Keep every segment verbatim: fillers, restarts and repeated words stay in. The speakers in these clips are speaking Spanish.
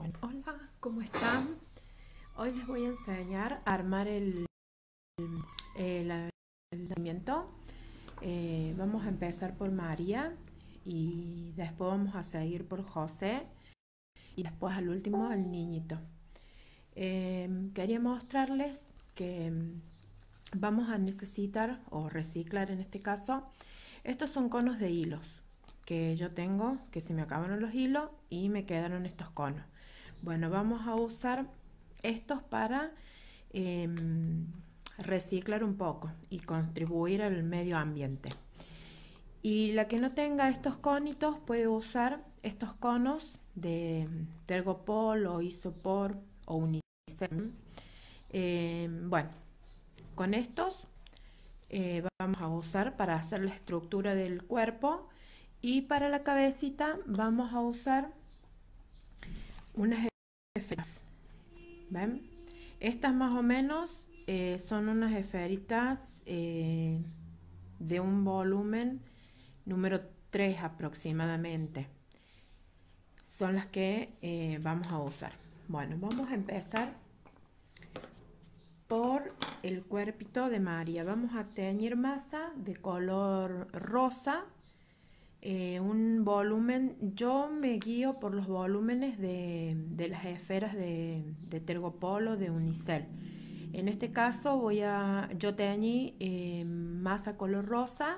Bueno, hola, ¿cómo están? Hoy les voy a enseñar a armar el, el, el nacimiento. Eh, vamos a empezar por María y después vamos a seguir por José y después al último el niñito. Eh, quería mostrarles que vamos a necesitar, o reciclar en este caso, estos son conos de hilos que yo tengo, que se me acabaron los hilos y me quedaron estos conos. Bueno, vamos a usar estos para eh, reciclar un poco y contribuir al medio ambiente. Y la que no tenga estos conitos puede usar estos conos de Tergopol o Isopor o Unicel. Eh, bueno, con estos eh, vamos a usar para hacer la estructura del cuerpo, y para la cabecita vamos a usar unas esferas. ¿Ven? Estas más o menos eh, son unas esferitas eh, de un volumen número tres aproximadamente. Son las que eh, vamos a usar. Bueno, vamos a empezar por el cuerpito de María. Vamos a teñir masa de color rosa, eh, un volumen. Yo me guío por los volúmenes de, de las esferas de, de Tergopol o de Unicel. En este caso voy a, yo teñí eh, masa color rosa,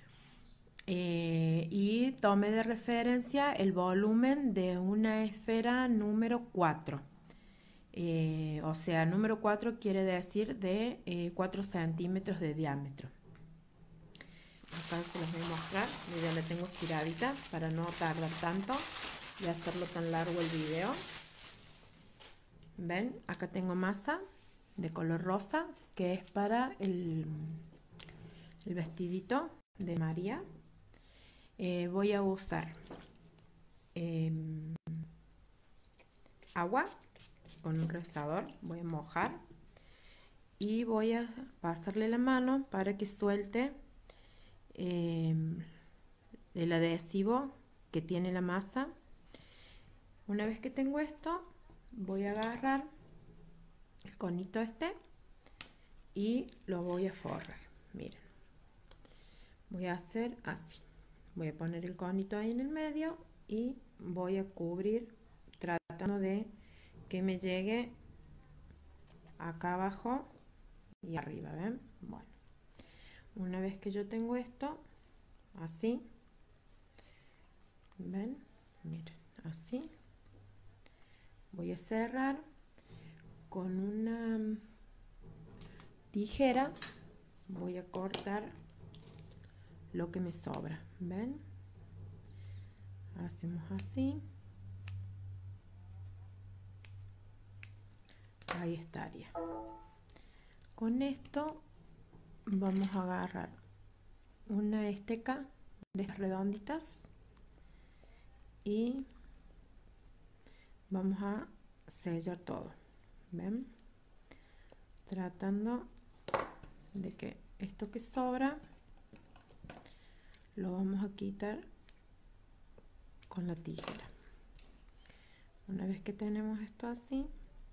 eh, y tomé de referencia el volumen de una esfera número cuatro. Eh, o sea, número cuatro quiere decir de eh, cuatro centímetros de diámetro. Acá se los voy a mostrar, yo ya la tengo giradita para no tardar tanto y hacerlo tan largo el video. Ven, acá tengo masa de color rosa que es para el, el vestidito de María. Eh, voy a usar eh, agua con un rezador, voy a mojar y voy a pasarle la mano para que suelte eh, el adhesivo que tiene la masa. Una vez que tengo esto, voy a agarrar el conito este y lo voy a forrar. Miren, voy a hacer así. Voy a poner el conito ahí en el medio y voy a cubrir tratando de que me llegue acá abajo y arriba, ¿ven? Bueno, una vez que yo tengo esto así, ¿ven? Miren, así. Voy a cerrar con una tijera, voy a cortar lo que me sobra, ¿ven? Hacemos así. Ahí estaría. Con esto vamos a agarrar una esteca de estas redonditas y vamos a sellar todo, ¿ven? Tratando de que esto que sobra lo vamos a quitar con la tijera. Una vez que tenemos esto así,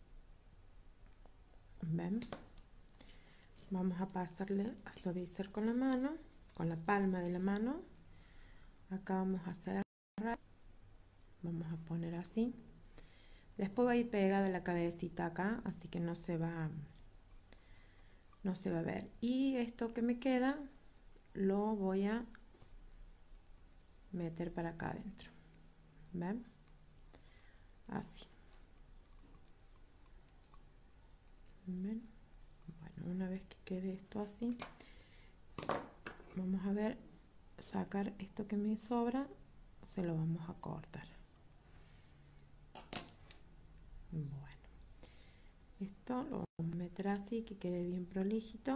ven, vamos a pasarle a suavizar con la mano, con la palma de la mano. Acá vamos a cerrar, vamos a poner así. Después va a ir pegada la cabecita acá, así que no se va no se va a ver. Y esto que me queda lo voy a meter para acá adentro, ¿ven? Así. ¿Ven? Bueno, una vez que quede esto así, vamos a ver, sacar esto que me sobra, se lo vamos a cortar. Bueno, esto lo vamos a meter así, que quede bien prolijito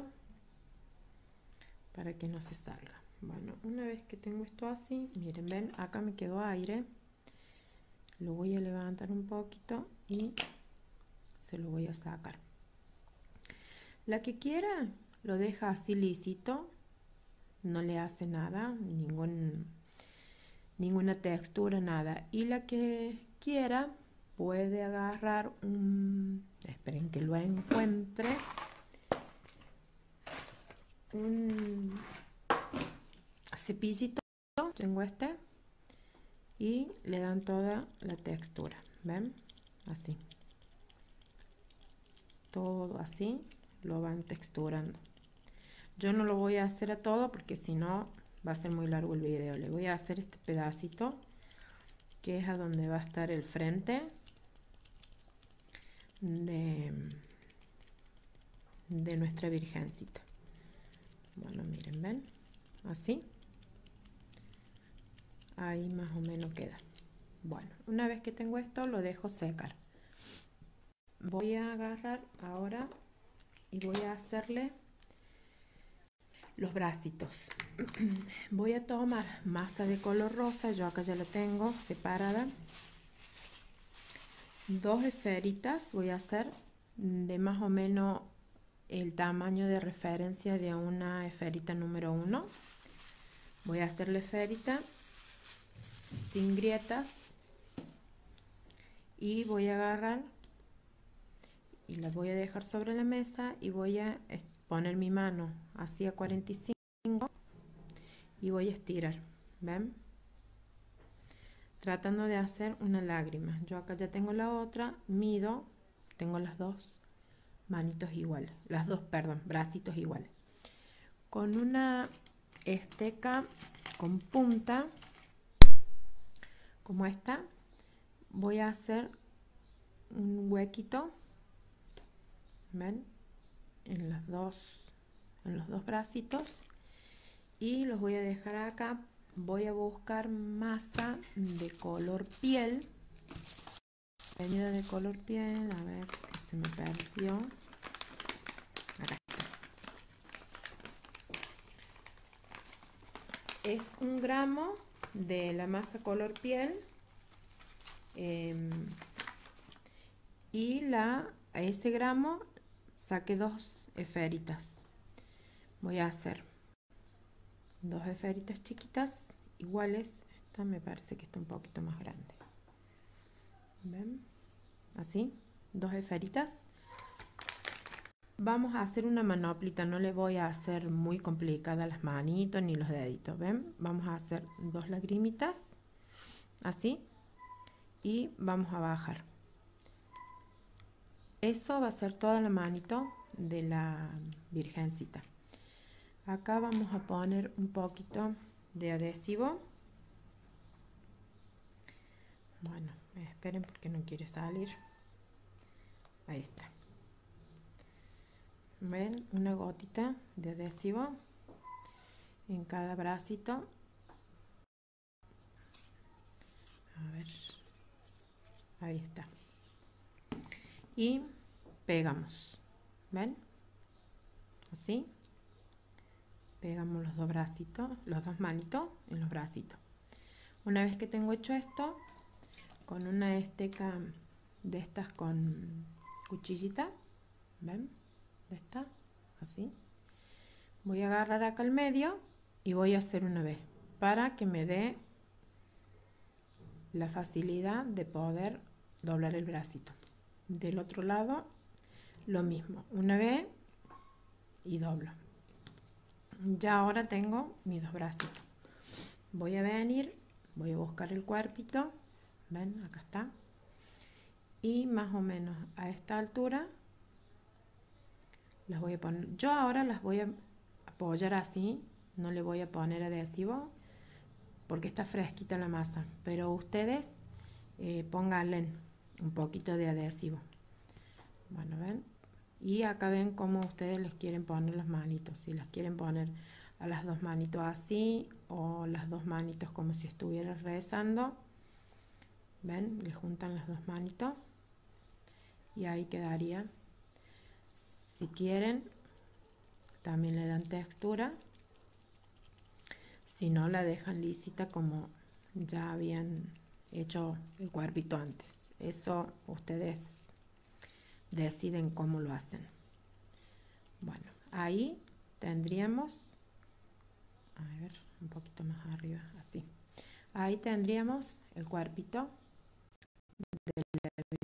para que no se salga. Bueno, una vez que tengo esto así, miren, ven, acá me quedó aire, lo voy a levantar un poquito y se lo voy a sacar. La que quiera lo deja así lisito, no le hace nada, ningún, ninguna textura, nada. Y la que quiera puede agarrar un, esperen que lo encuentre, un cepillito, tengo este, y le dan toda la textura, ¿ven? Así, todo así lo van texturando. Yo no lo voy a hacer a todo porque si no va a ser muy largo el video. Le voy a hacer este pedacito que es a donde va a estar el frente de, de nuestra virgencita. Bueno, miren, ven, así, ahí más o menos queda. Bueno, una vez que tengo esto lo dejo secar. Voy a agarrar ahora y voy a hacerle los bracitos. Voy a tomar masa de color rosa, yo acá ya la tengo separada, dos esferitas voy a hacer de más o menos el tamaño de referencia de una esferita número uno. Voy a hacer la esferita sin grietas y voy a agarrar y la voy a dejar sobre la mesa y voy a poner mi mano así a cuarenta y cinco y voy a estirar, ¿ven? Tratando de hacer una lágrima. Yo acá ya tengo la otra, mido, tengo las dos manitos iguales, las dos, perdón, bracitos iguales. Con una esteca con punta, como esta, voy a hacer un huequito, ¿ven? En los dos, en los dos bracitos y los voy a dejar acá. Voy a buscar masa de color piel, venida de color piel, a ver que se me perdió. Acá está. Es un gramo de la masa color piel eh, y la, a ese gramo saqué dos esferitas. Voy a hacer dos esferitas chiquitas iguales. Esta me parece que está un poquito más grande, ¿ven? Así, dos esferitas. Vamos a hacer una manoplita, no le voy a hacer muy complicada las manitos ni los deditos, ¿ven? Vamos a hacer dos lagrimitas así y vamos a bajar. Eso va a ser toda la manito de la virgencita. Acá vamos a poner un poquito de adhesivo. Bueno, esperen porque no quiere salir. Ahí está. ¿Ven? Una gotita de adhesivo en cada bracito. A ver. Ahí está. Y pegamos. ¿Ven? Así. Pegamos los dos bracitos, los dos manitos en los bracitos. Una vez que tengo hecho esto, con una esteca de estas con cuchillita, ¿ven? De esta, así. Voy a agarrar acá al medio y voy a hacer una vez para que me dé la facilidad de poder doblar el bracito. Del otro lado, lo mismo, una vez y doblo. Ya ahora tengo mis dos bracitos. Voy a venir, voy a buscar el cuerpito, ven, acá está, y más o menos a esta altura las voy a poner. Yo ahora las voy a apoyar así, no le voy a poner adhesivo porque está fresquita la masa, pero ustedes eh, pónganle un poquito de adhesivo. Bueno, ven, y acá ven cómo ustedes les quieren poner las manitos, si las quieren poner a las dos manitos así o las dos manitos como si estuviera rezando, ven, le juntan las dos manitos y ahí quedaría. Si quieren también le dan textura, si no la dejan lisita como ya habían hecho el cuerpito antes. Eso ustedes deciden cómo lo hacen. Bueno, ahí tendríamos, a ver, un poquito más arriba, así. Ahí tendríamos el cuerpito de la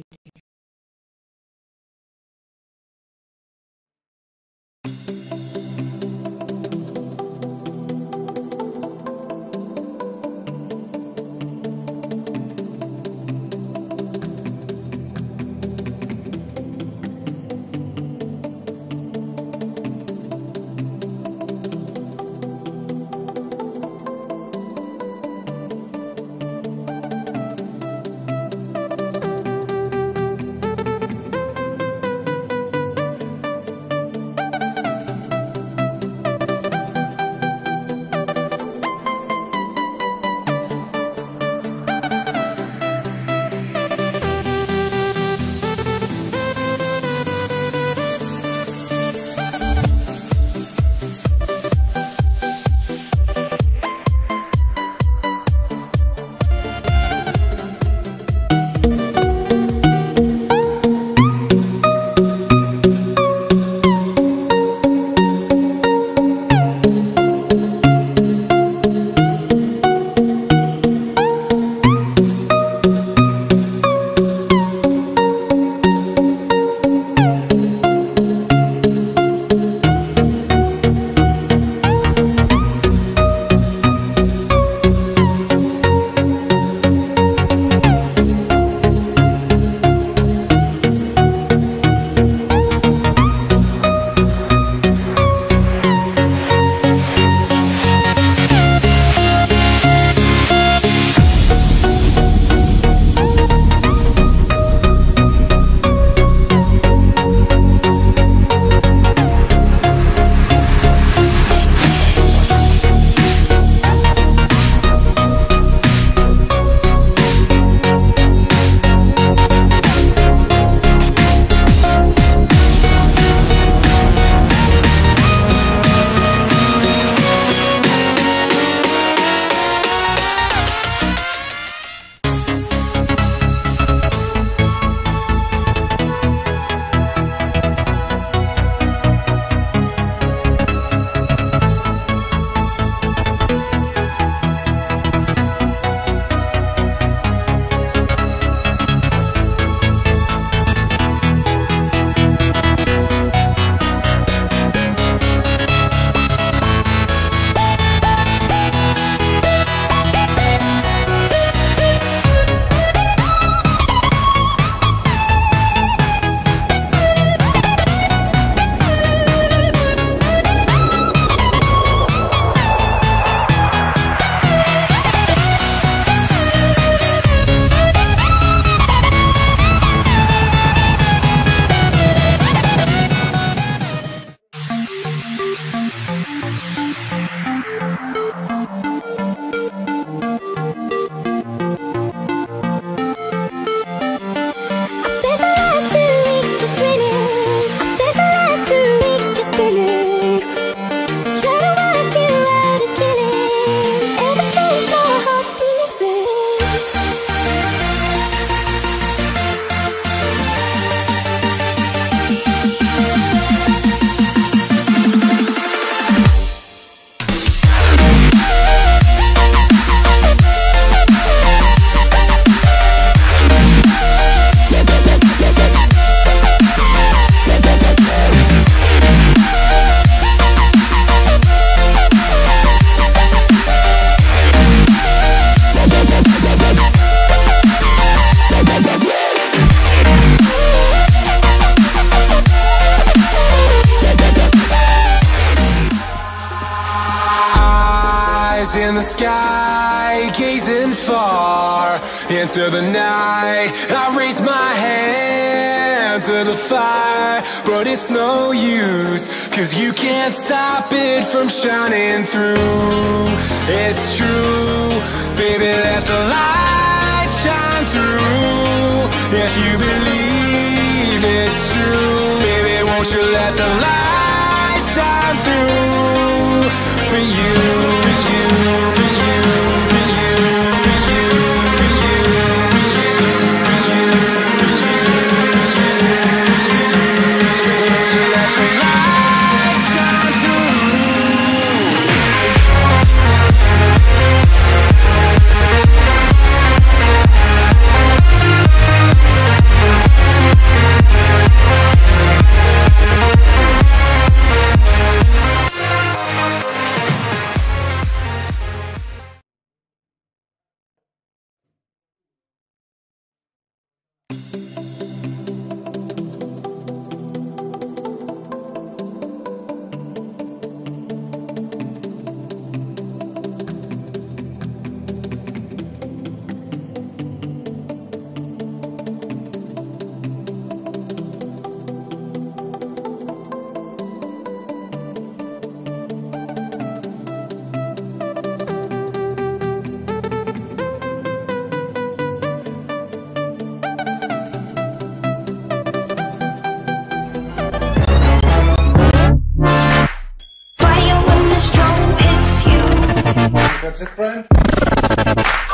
Eyes in the sky, gazing far into the night. I raise my hand to the fire, but it's no use, 'cause you can't stop it from shining through. It's true, baby, let the light shine through. If you believe it's true, baby, won't you let the light shine through for you, for you, for you, for you, for you, for you, for you, for you, won't you let the light shine through? That's it, Brian?